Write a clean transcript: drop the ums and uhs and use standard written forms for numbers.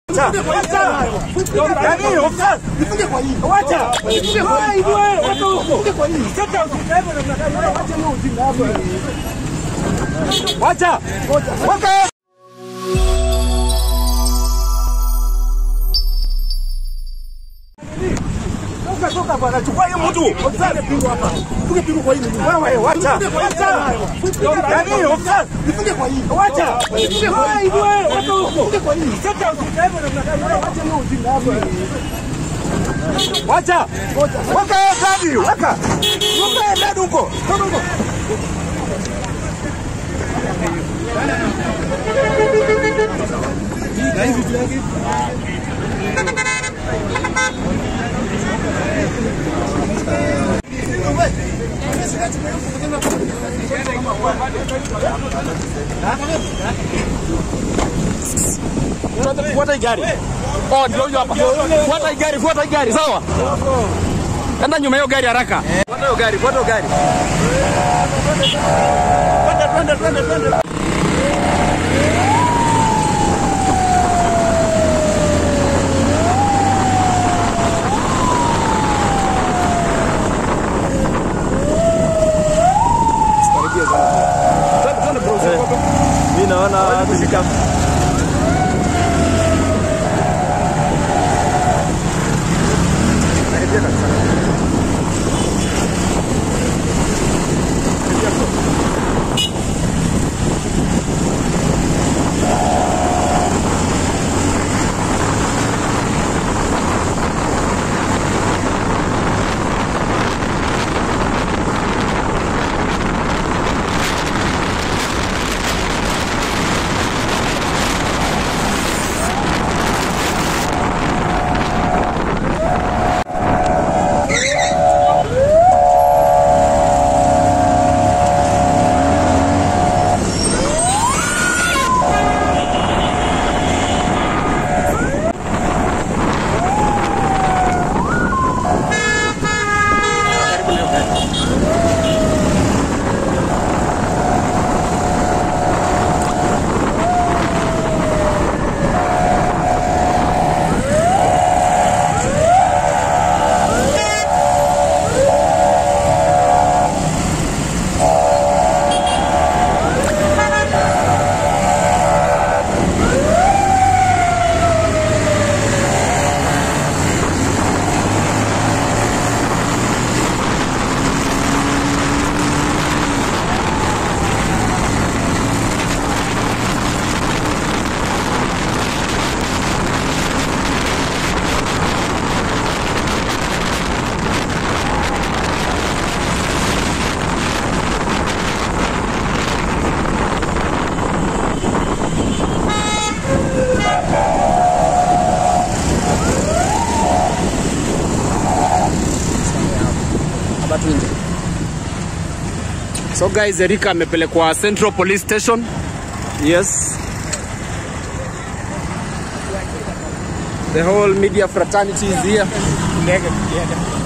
Toka bwana, chukua hiyo mtu. Ofisa pigwa hapa. Tuke pigwa kwa hii. Wewe wacha. Yaani ofisa, nifunge kwa hii. Wacha. Wewe watu huko. Tuke kwa hii. Sasa usiende na mnadai wacha hiyo ujinga hapo. Wacha. Waka ndani, waka. Waka ndani huko. Toka huko. Fuata gari. Oh, ndio hapa. Fuata gari, sawa? Enda nyuma hiyo gari haraka. Fuata hiyo gari. Twende. Mimi naona kushika So guys, Erick amepelekwa Central Police Station. Yes. The whole media fraternity is here.